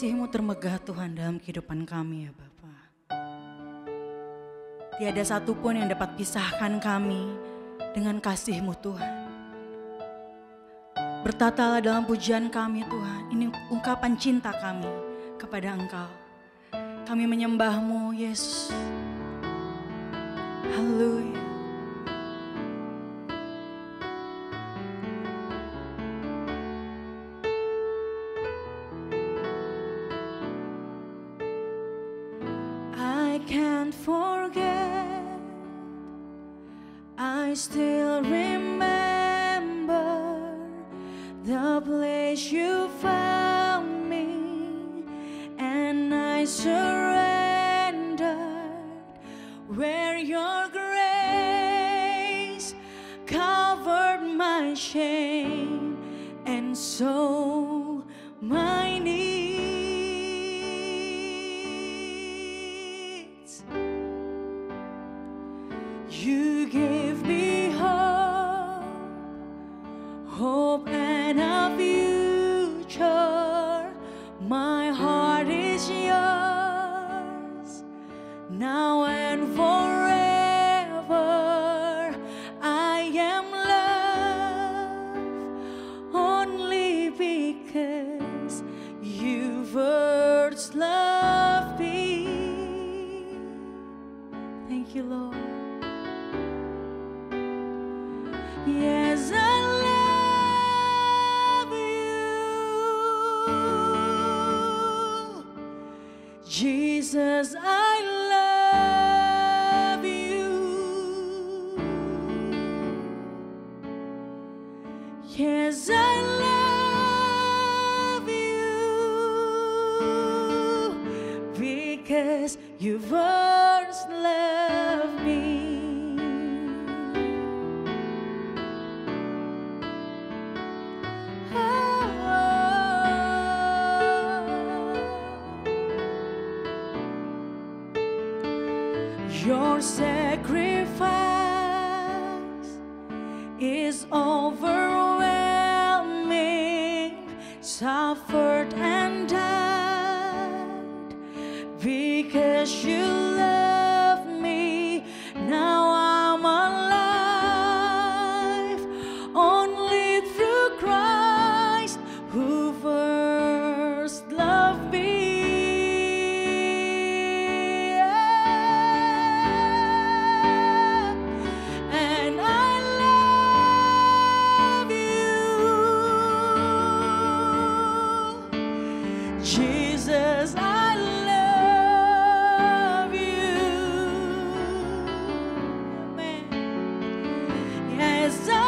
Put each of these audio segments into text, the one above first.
kasih-Mu termegah Tuhan dalam kehidupan kami ya Bapa. Tiada satupun yang dapat pisahkan kami dengan kasih-Mu Tuhan. Bertatalah dalam pujian kami Tuhan, ini ungkapan cinta kami kepada Engkau. Kami menyembah-Mu Yesus. Haleluya. I can't forget, I still remember the place you found me, and I surrendered where your grace covered my shame and so my needs. You gave me hope and a future. My heart is yours, now and forever. I am loved only because you first loved me. Thank you, Lord. Yes, I love you, Jesus, I love you. Yes, I love you because you first loved me. Your sacrifice is overwhelming, suffered and died because you love me. Now I'm alive only through Christ who first loved me. Jesus, I love you. Amen. Yes, I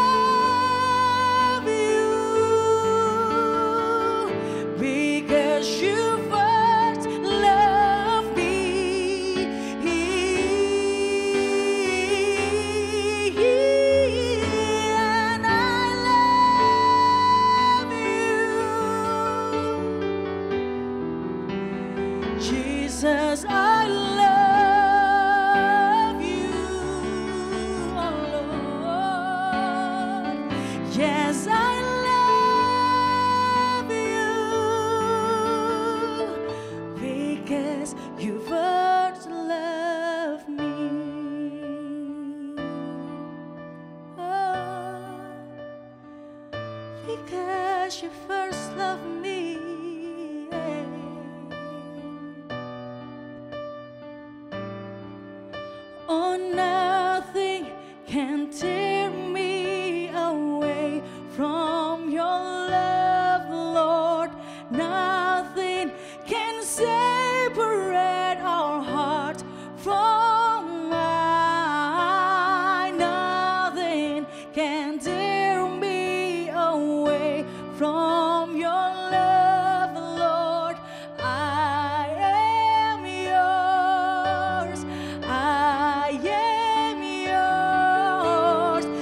love you because you first loved me. And I love you. Jesus, I love you, oh Lord. Yes, I love you because you first loved me. Oh, because you first loved me. Oh, nothing can tear me away from your love, Lord. Nothing can separate our heart from mine. Nothing can tear me away from your love, Lord. I am yours. I am yours.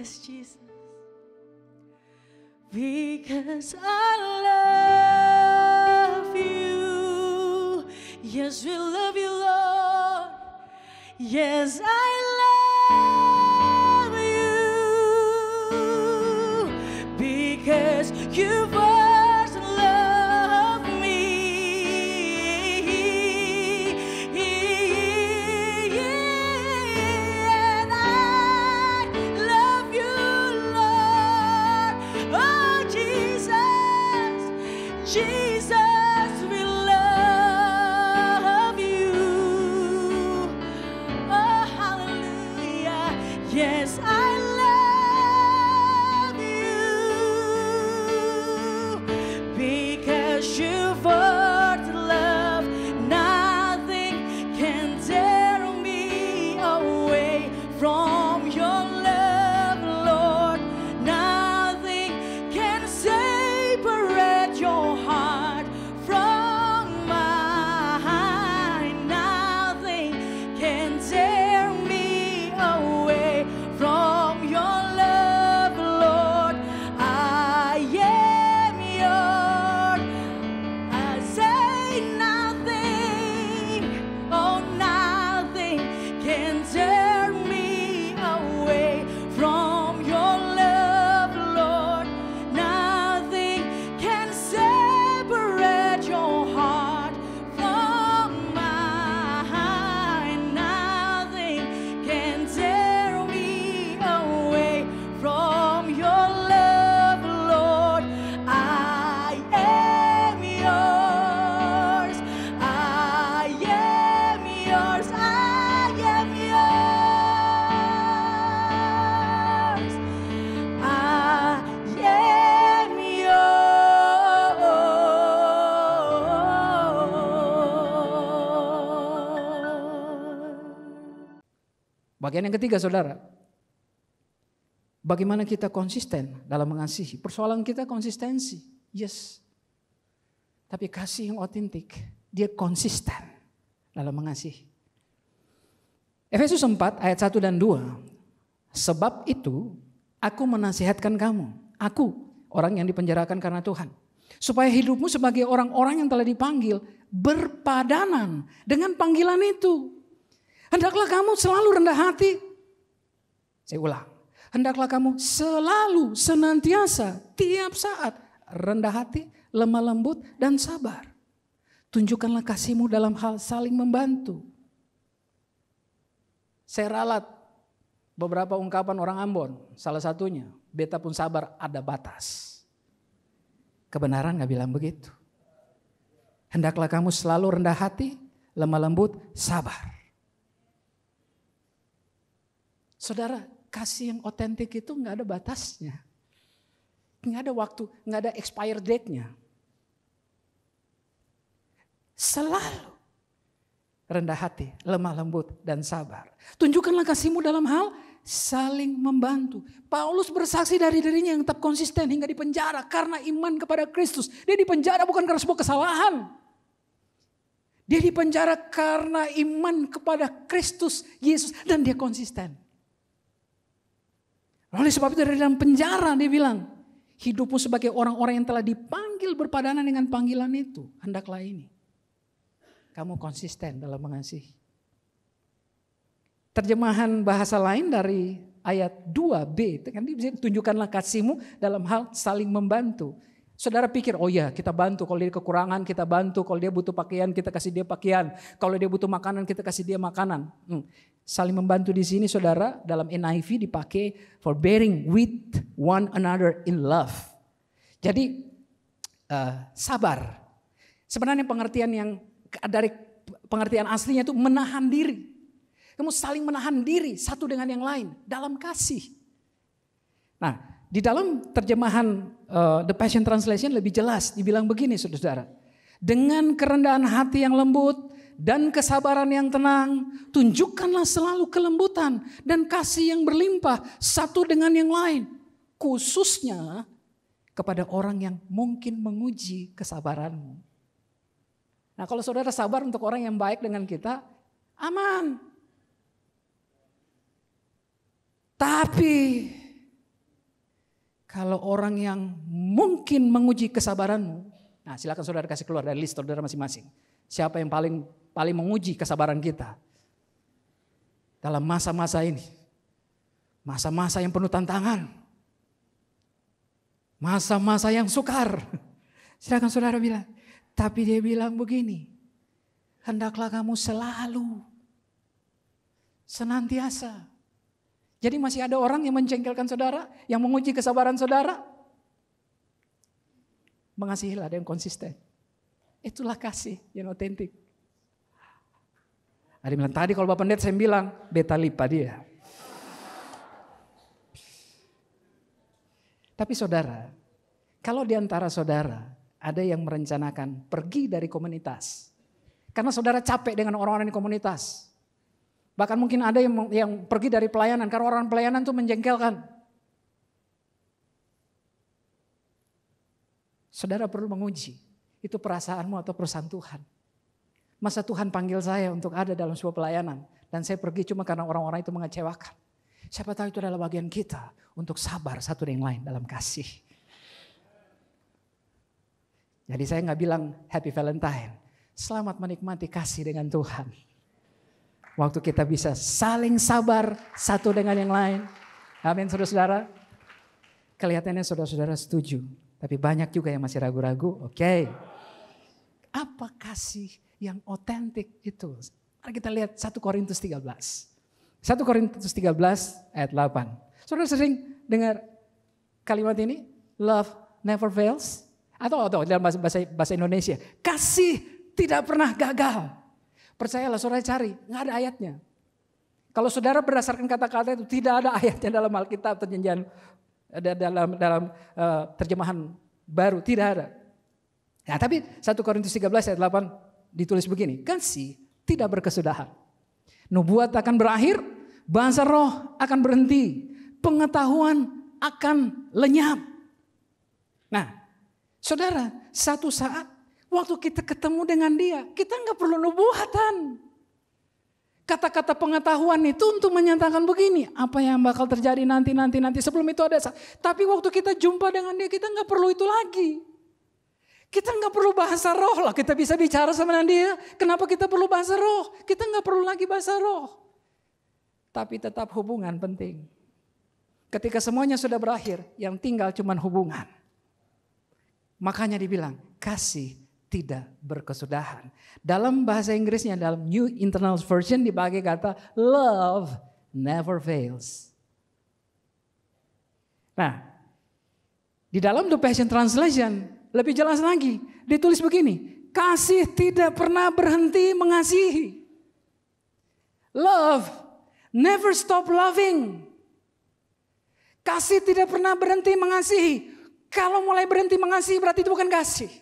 Yes, Jesus. Because I love you. Yes, we love you, Lord. Yes, I love you. Because you first loved me. And I love you, Lord. Oh, Jesus, Jesus, we love you. Oh, hallelujah. Yes, I love you. Because you first love, nothing can tear me away from your love, Lord. Nothing can separate your heart from mine. Nothing can tear me away from your love, Lord. I am yours. I say nothing, oh, nothing can tear me away from your love, Lord. Nothing can separate your heart from mine. Nothing can tear me away from your love, Lord. I am yours. I am yours. I am yours. I am yours. Bagian yang ketiga, saudara. Bagaimana kita konsisten dalam mengasihi. Persoalan kita konsistensi. Yes. Tapi kasih yang otentik, dia konsisten dalam mengasihi. Efesus 4 ayat 1 dan 2. Sebab itu aku menasihatkan kamu. Aku, orang yang dipenjarakan karena Tuhan. Supaya hidupmu sebagai orang-orang yang telah dipanggil berpadanan dengan panggilan itu. Hendaklah kamu selalu rendah hati. Saya ulang. Hendaklah kamu selalu, senantiasa, tiap saat rendah hati, lemah lembut, dan sabar. Tunjukkanlah kasihmu dalam hal saling membantu. Saya ralat beberapa ungkapan orang Ambon. Salah satunya, beta pun sabar ada batas. Kebenaran gak bilang begitu. Hendaklah kamu selalu rendah hati, lemah lembut, sabar. Saudara, kasih yang otentik itu gak ada batasnya. Gak ada waktu, gak ada expire date-nya. Selalu rendah hati, lemah lembut, dan sabar. Tunjukkanlah kasihmu dalam hal saling membantu. Paulus bersaksi dari dirinya yang tetap konsisten hingga dipenjara karena iman kepada Kristus. Dia dipenjara bukan karena sebuah kesalahan. Dia dipenjara karena iman kepada Kristus Yesus dan dia konsisten. Oleh sebab itu dari dalam penjara dia bilang, hidupmu sebagai orang-orang yang telah dipanggil berpadanan dengan panggilan itu. Hendaklah ini. Kamu konsisten dalam mengasihi. Terjemahan bahasa lain dari ayat 2b. Kan dia tunjukkanlah kasihmu dalam hal saling membantu. Saudara pikir, oh ya kita bantu. Kalau dia kekurangan kita bantu. Kalau dia butuh pakaian kita kasih dia pakaian. Kalau dia butuh makanan kita kasih dia makanan. Saling membantu di sini saudara dalam NIV dipakai for bearing with one another in love. Jadi sabar. Sebenarnya pengertian yang dari pengertian aslinya itu menahan diri. Kamu saling menahan diri satu dengan yang lain dalam kasih. Nah, di dalam terjemahan The Passion Translation lebih jelas dibilang begini saudara. Dengan kerendahan hati yang lembut dan kesabaran yang tenang, tunjukkanlah selalu kelembutan dan kasih yang berlimpah satu dengan yang lain. Khususnya kepada orang yang mungkin menguji kesabaranmu. Nah kalau saudara sabar untuk orang yang baik dengan kita, aman. Tapi Kalau orang yang mungkin menguji kesabaranmu, nah silakan saudara kasih keluar dari list saudara masing-masing. Siapa yang paling menguji kesabaran kita dalam masa-masa ini? Masa-masa yang penuh tantangan. Masa-masa yang sukar. Silakan saudara bilang. Tapi dia bilang begini. Hendaklah kamu selalu senantiasa. Jadi masih ada orang yang menjengkelkan saudara, yang menguji kesabaran saudara. Mengasihilah ada yang konsisten. Itulah kasih yang otentik. Ada yang bilang, tadi kalau Bapak Pendeta saya bilang, beta lipa dia. Tapi saudara, kalau di antara saudara ada yang merencanakan pergi dari komunitas. Karena saudara capek dengan orang-orang di komunitas. Bahkan mungkin ada yang pergi dari pelayanan karena orang pelayanan itu menjengkelkan. Saudara perlu menguji, itu perasaanmu atau perasaan Tuhan. Masa Tuhan panggil saya untuk ada dalam sebuah pelayanan dan saya pergi cuma karena orang-orang itu mengecewakan. Siapa tahu itu adalah bagian kita untuk sabar satu dengan lain dalam kasih. Jadi saya nggak bilang Happy Valentine, selamat menikmati kasih dengan Tuhan. Waktu kita bisa saling sabar satu dengan yang lain. Amin saudara-saudara. Kelihatannya saudara-saudara setuju. Tapi banyak juga yang masih ragu-ragu. Oke. Apa kasih yang otentik itu? Mari kita lihat 1 Korintus 13. 1 Korintus 13 ayat 8. Saudara sering dengar kalimat ini? Love never fails. Atau dalam bahasa Indonesia. Kasih tidak pernah gagal. Percayalah saudara cari, nggak ada ayatnya. Kalau saudara berdasarkan kata-kata itu tidak ada ayatnya dalam Alkitab perjanjian dalam terjemahan baru, tidak ada. Nah, tapi 1 Korintus 13 ayat 8 ditulis begini, kasih tidak berkesudahan. Nubuat akan berakhir, bahasa roh akan berhenti, pengetahuan akan lenyap. Nah, saudara, satu saat waktu kita ketemu dengan dia, kita nggak perlu nubuatan. Kata-kata pengetahuan itu untuk menyatakan begini, apa yang bakal terjadi nanti. Sebelum itu ada. Tapi waktu kita jumpa dengan dia, kita nggak perlu itu lagi. Kita nggak perlu bahasa roh lah, kita bisa bicara sama dia. Kenapa kita perlu bahasa roh? Kita nggak perlu lagi bahasa roh. Tapi tetap hubungan penting. Ketika semuanya sudah berakhir, yang tinggal cuma hubungan. Makanya dibilang, kasih tidak berkesudahan. Dalam bahasa Inggrisnya, dalam New International Version dipakai kata love never fails. Nah, di dalam The Passion Translation lebih jelas lagi, ditulis begini, kasih tidak pernah berhenti mengasihi. Love never stop loving. Kasih tidak pernah berhenti mengasihi. Kalau mulai berhenti mengasihi berarti itu bukan kasih.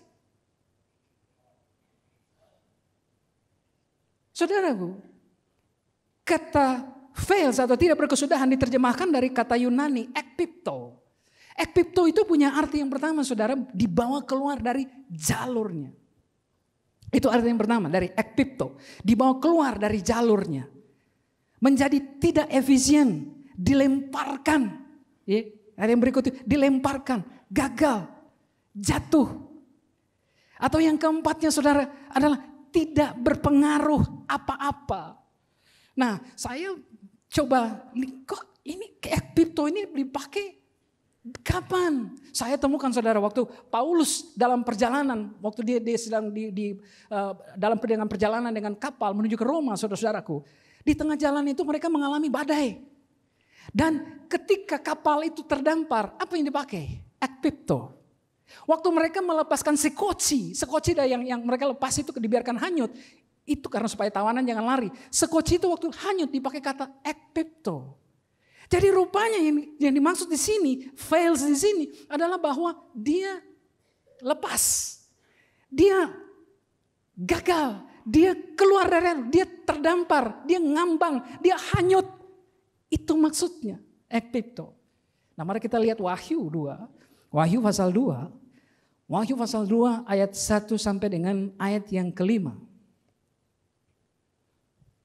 Saudaraku, kata fails atau tidak berkesudahan diterjemahkan dari kata Yunani ekpipto. Ekpipto itu punya arti yang pertama, saudara, dibawa keluar dari jalurnya. Itu arti yang pertama, dari ekpipto, dibawa keluar dari jalurnya. Menjadi tidak efisien, dilemparkan. Ya, ada yang berikutnya, dilemparkan, gagal, jatuh. Atau yang keempatnya, saudara, adalah tidak berpengaruh apa-apa. Nah, saya coba, kok ini ekpipto ini dipakai kapan? Saya temukan saudara waktu Paulus dalam perjalanan, waktu dia sedang dalam perjalanan dengan kapal menuju ke Roma, saudara-saudaraku. Di tengah jalan itu mereka mengalami badai. Dan ketika kapal itu terdampar, apa yang dipakai? Ekpipto. Waktu mereka melepaskan sekoci yang mereka lepas itu dibiarkan hanyut. Itu karena supaya tawanan jangan lari. Sekoci itu waktu hanyut dipakai kata ekpipto. Jadi rupanya yang dimaksud di sini, fails di sini adalah bahwa dia lepas. Dia gagal. Dia keluar dari, dia terdampar, dia ngambang, dia hanyut. Itu maksudnya ekpipto. Nah, mari kita lihat Wahyu 2. Wahyu pasal 2. Wahyu pasal 2 ayat 1 sampai dengan ayat yang kelima.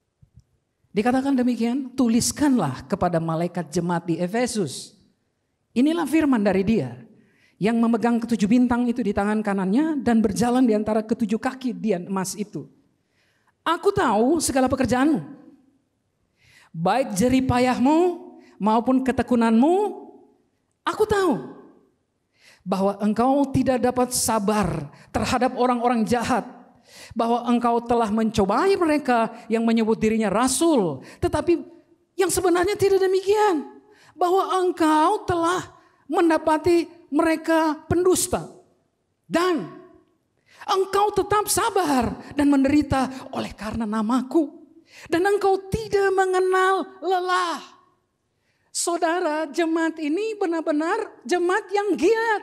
Dikatakan demikian, tuliskanlah kepada malaikat jemaat di Efesus. Inilah firman dari Dia yang memegang ketujuh bintang itu di tangan kanannya dan berjalan di antara ketujuh kaki dian emas itu. Aku tahu segala pekerjaanmu, baik jerih payahmu maupun ketekunanmu. Aku tahu bahwa engkau tidak dapat sabar terhadap orang-orang jahat, bahwa engkau telah mencobai mereka yang menyebut dirinya rasul, tetapi yang sebenarnya tidak demikian, bahwa engkau telah mendapati mereka pendusta, dan engkau tetap sabar dan menderita oleh karena namaku, dan engkau tidak mengenal lelah. Saudara, jemaat ini benar-benar jemaat yang giat.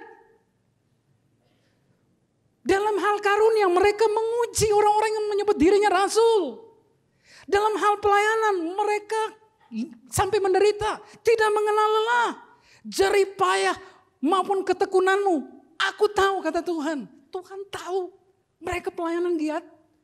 Dalam hal karunia mereka menguji orang-orang yang menyebut dirinya rasul. Dalam hal pelayanan mereka sampai menderita, tidak mengenal lelah. Jerih payah maupun ketekunanmu, aku tahu, kata Tuhan. Tuhan tahu mereka pelayanan giat.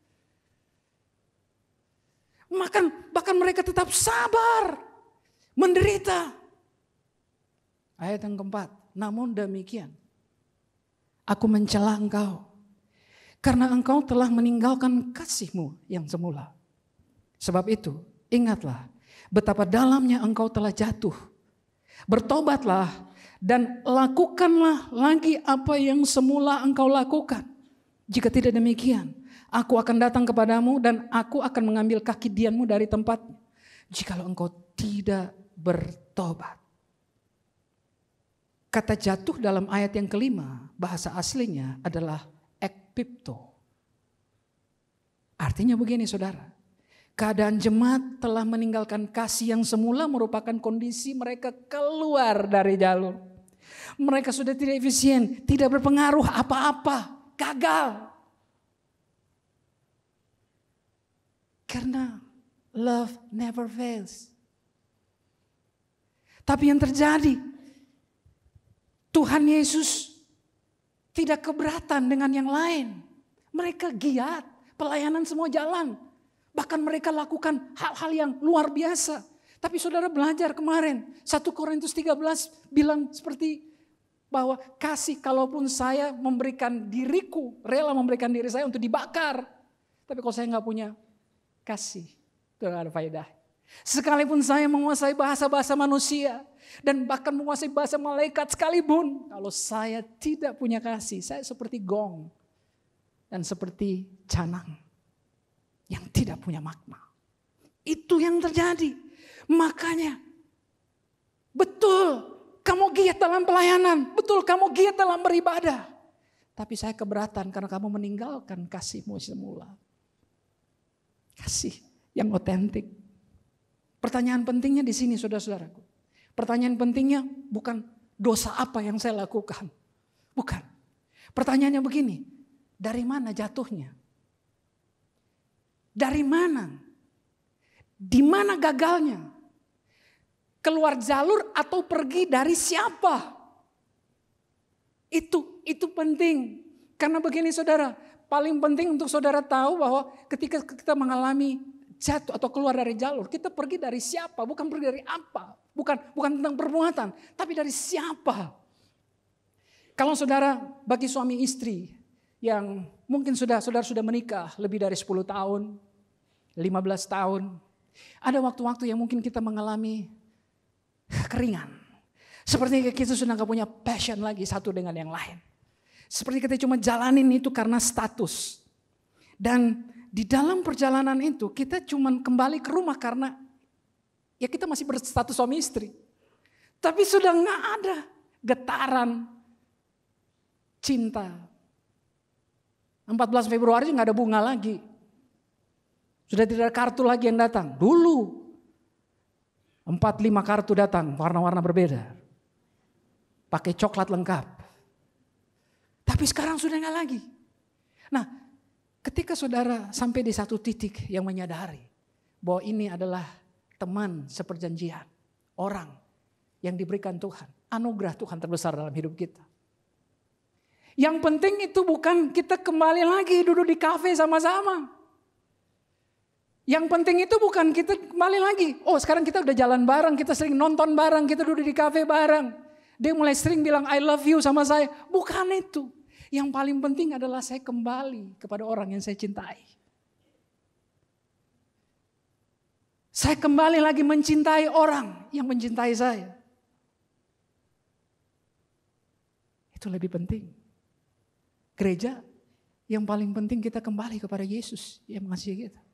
Bahkan mereka tetap sabar, menderita. Ayat yang keempat, namun demikian aku mencela engkau karena engkau telah meninggalkan kasihmu yang semula. Sebab itu ingatlah betapa dalamnya engkau telah jatuh. Bertobatlah dan lakukanlah lagi apa yang semula engkau lakukan. Jika tidak demikian, aku akan datang kepadamu dan aku akan mengambil kaki dianmu dari tempatnya. Jikalau engkau tidak bertobat. Kata jatuh dalam ayat yang kelima, bahasa aslinya adalah ekpipto. Artinya begini saudara, keadaan jemaat telah meninggalkan kasih yang semula merupakan kondisi mereka keluar dari jalur. Mereka sudah tidak efisien, tidak berpengaruh apa-apa, gagal. Karena love never fails. Tapi yang terjadi, Tuhan Yesus tidak keberatan dengan yang lain. Mereka giat, pelayanan semua jalan. Bahkan mereka lakukan hal-hal yang luar biasa. Tapi saudara belajar kemarin, 1 Korintus 13 bilang seperti bahwa kasih kalaupun saya memberikan diriku, rela memberikan diri saya untuk dibakar. Tapi kalau saya nggak punya kasih, itu nggak ada faedah. Sekalipun saya menguasai bahasa-bahasa manusia dan bahkan menguasai bahasa malaikat sekalipun, kalau saya tidak punya kasih, saya seperti gong dan seperti canang yang tidak punya makna. Itu yang terjadi. Makanya betul kamu giat dalam pelayanan, betul kamu giat dalam beribadah. Tapi saya keberatan karena kamu meninggalkan kasihmu semula. Kasih yang otentik. Pertanyaan pentingnya di sini saudara-saudaraku. Pertanyaan pentingnya bukan dosa apa yang saya lakukan. Bukan. Pertanyaannya begini, dari mana jatuhnya? Dari mana? Di mana gagalnya? Keluar jalur atau pergi dari siapa? Itu penting. Karena begini saudara, paling penting untuk saudara tahu bahwa ketika kita mengalami jatuh atau keluar dari jalur, kita pergi dari siapa, bukan pergi dari apa, bukan tentang perbuatan, tapi dari siapa. Kalau saudara bagi suami istri yang mungkin saudara sudah menikah lebih dari 10 tahun, 15 tahun, ada waktu-waktu yang mungkin kita mengalami keringan. Seperti kita sudah gak punya passion lagi satu dengan yang lain. Seperti kita cuma jalanin itu karena status. Dan di dalam perjalanan itu kita cuma kembali ke rumah karena ya kita masih berstatus suami istri. Tapi sudah gak ada getaran cinta. 14 Februari gak ada bunga lagi. Sudah tidak ada kartu lagi yang datang. Dulu 4-5 kartu datang warna-warna berbeda. Pakai coklat lengkap. Tapi sekarang sudah gak lagi. Nah, ketika saudara sampai di satu titik yang menyadari bahwa ini adalah teman seperjanjian, orang yang diberikan Tuhan, anugerah Tuhan terbesar dalam hidup kita. Yang penting itu bukan kita kembali lagi duduk di kafe sama-sama. Yang penting itu bukan kita kembali lagi, oh sekarang kita udah jalan bareng, kita sering nonton bareng, kita duduk di kafe bareng. Dia mulai sering bilang I love you sama saya. Bukan itu. Yang paling penting adalah saya kembali kepada orang yang saya cintai. Saya kembali lagi mencintai orang yang mencintai saya. Itu lebih penting. Gereja, yang paling penting kita kembali kepada Yesus yang mengasihi kita.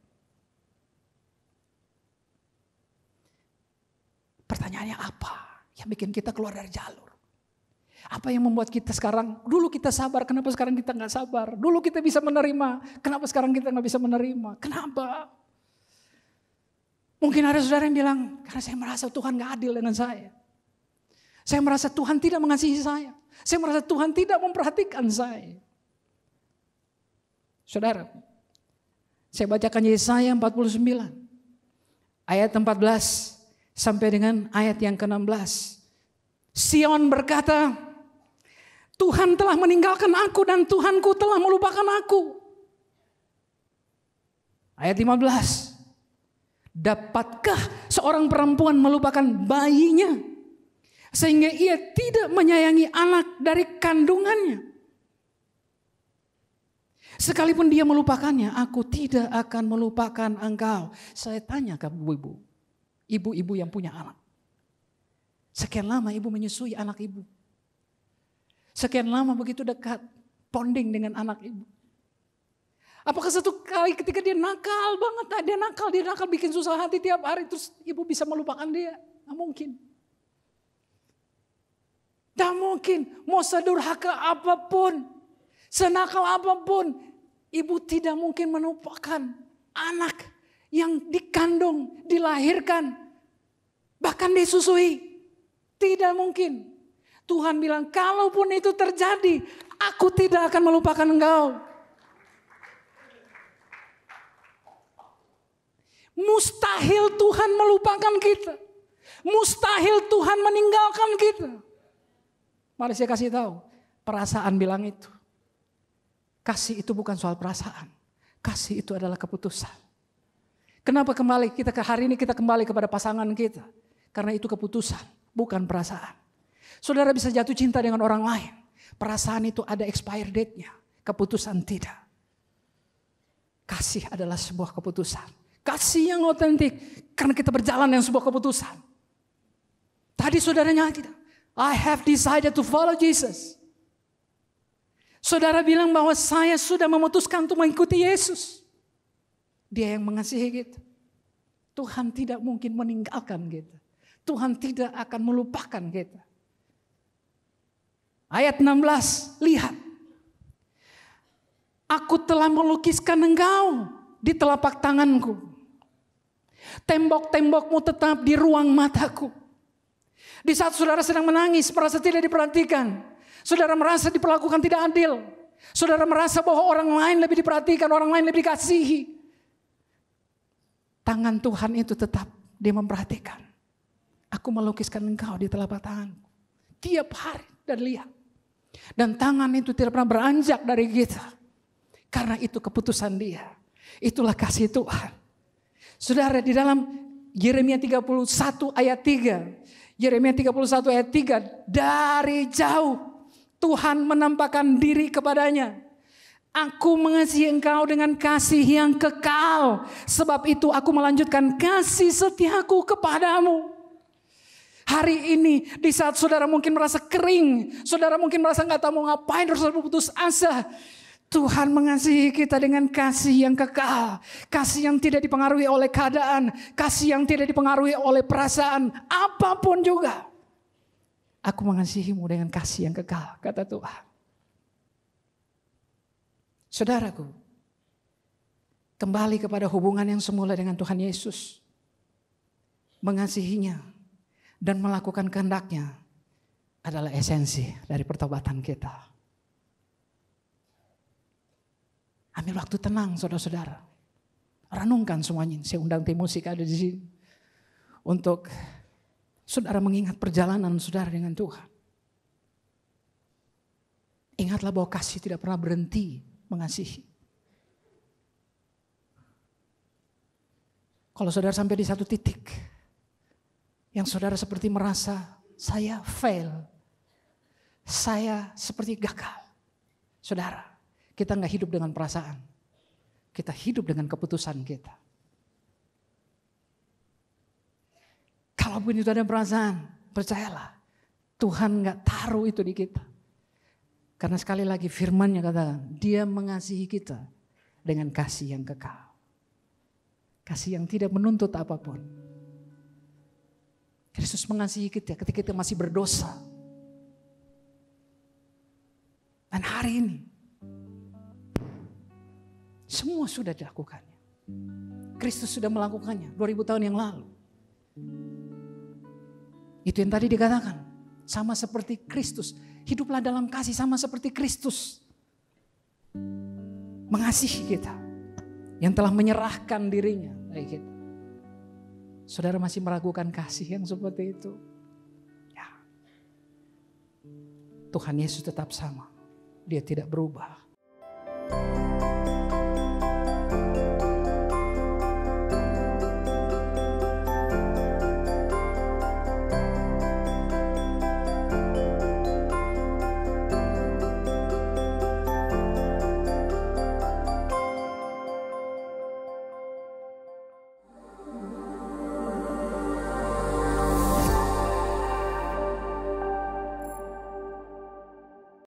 Pertanyaannya apa yang bikin kita keluar dari jalur? Apa yang membuat kita sekarang, dulu kita sabar, kenapa sekarang kita gak sabar? Dulu kita bisa menerima, kenapa sekarang kita gak bisa menerima? Kenapa? Mungkin ada saudara yang bilang, karena saya merasa Tuhan gak adil dengan saya. Saya merasa Tuhan tidak mengasihi saya. Saya merasa Tuhan tidak memperhatikan saya. Saudara, saya bacakan Yesaya 49. Ayat 14 sampai dengan ayat yang ke-16. Sion berkata, Tuhan telah meninggalkan aku dan Tuhanku telah melupakan aku. Ayat 15. Dapatkah seorang perempuan melupakan bayinya sehingga ia tidak menyayangi anak dari kandungannya? Sekalipun dia melupakannya, aku tidak akan melupakan engkau. Saya tanya ke ibu-ibu, ibu-ibu yang punya anak. Sekian lama ibu menyusui anak ibu. Sekian lama begitu dekat bonding dengan anak ibu. Apakah satu kali ketika dia nakal banget, dia nakal bikin susah hati tiap hari, terus ibu bisa melupakan dia? Nggak mungkin. Nggak mungkin. Mau sedurhaka apapun, senakal apapun, ibu tidak mungkin melupakan anak yang dikandung, dilahirkan, bahkan disusui. Tidak mungkin. Tuhan bilang, kalaupun itu terjadi, aku tidak akan melupakan engkau. Mustahil Tuhan melupakan kita. Mustahil Tuhan meninggalkan kita. Mari saya kasih tahu, perasaan bilang itu. Kasih itu bukan soal perasaan. Kasih itu adalah keputusan. Kenapa hari ini kita kembali kepada pasangan kita? Karena itu keputusan, bukan perasaan. Saudara bisa jatuh cinta dengan orang lain. Perasaan itu ada expire date-nya. Keputusan tidak. Kasih adalah sebuah keputusan. Kasih yang otentik. Karena kita berjalan dengan sebuah keputusan. Tadi saudaranya kita. I have decided to follow Jesus. Saudara bilang bahwa saya sudah memutuskan untuk mengikuti Yesus. Dia yang mengasihi kita. Tuhan tidak mungkin meninggalkan kita. Tuhan tidak akan melupakan kita. Ayat 16, lihat. Aku telah melukiskan engkau di telapak tanganku. Tembok-tembokmu tetap di ruang mataku. Di saat saudara sedang menangis, merasa tidak diperhatikan. Saudara merasa diperlakukan tidak adil. Saudara merasa bahwa orang lain lebih diperhatikan, orang lain lebih dikasihi. Tangan Tuhan itu tetap dia memperhatikan. Aku melukiskan engkau di telapak tanganku. Tiap hari dan lihat. Dan tangan itu tidak pernah beranjak dari kita. Karena itu keputusan dia. Itulah kasih Tuhan. Saudara, di dalam Yeremia 31 ayat 3. Yeremia 31 ayat 3. Dari jauh Tuhan menampakkan diri kepadanya. Aku mengasihi engkau dengan kasih yang kekal. Sebab itu aku melanjutkan kasih setiaku kepadamu. Hari ini di saat saudara mungkin merasa kering. Saudara mungkin merasa gak tahu mau ngapain. Terus putus asa. Tuhan mengasihi kita dengan kasih yang kekal. Kasih yang tidak dipengaruhi oleh keadaan. Kasih yang tidak dipengaruhi oleh perasaan. Apapun juga. Aku mengasihimu dengan kasih yang kekal. Kata Tuhan. Saudaraku. Kembali kepada hubungan yang semula dengan Tuhan Yesus. Mengasihinya. Dan melakukan kehendaknya. Adalah esensi dari pertobatan kita. Ambil waktu tenang saudara-saudara. Renungkan semuanya. Saya undang tim musik ada di sini. Untuk saudara mengingat perjalanan saudara dengan Tuhan. Ingatlah bahwa kasih tidak pernah berhenti mengasihi. Kalau saudara sampai di satu titik. Yang saudara seperti merasa saya fail. saya seperti gagal. Saudara, kita nggak hidup dengan perasaan. Kita hidup dengan keputusan kita. Kalaupun itu ada perasaan, percayalah, Tuhan nggak taruh itu di kita. Karena sekali lagi firman-Nya katakan, Dia mengasihi kita dengan kasih yang kekal. Kasih yang tidak menuntut apapun. Kristus mengasihi kita ketika kita masih berdosa. Dan hari ini, semua sudah dilakukannya. Kristus sudah melakukannya 2000 tahun yang lalu. Itu yang tadi dikatakan, sama seperti Kristus. Hiduplah dalam kasih sama seperti Kristus. Mengasihi kita. Yang telah menyerahkan dirinya bagi kita. Saudara masih meragukan kasih yang seperti itu? Ya. Tuhan Yesus tetap sama. Dia tidak berubah.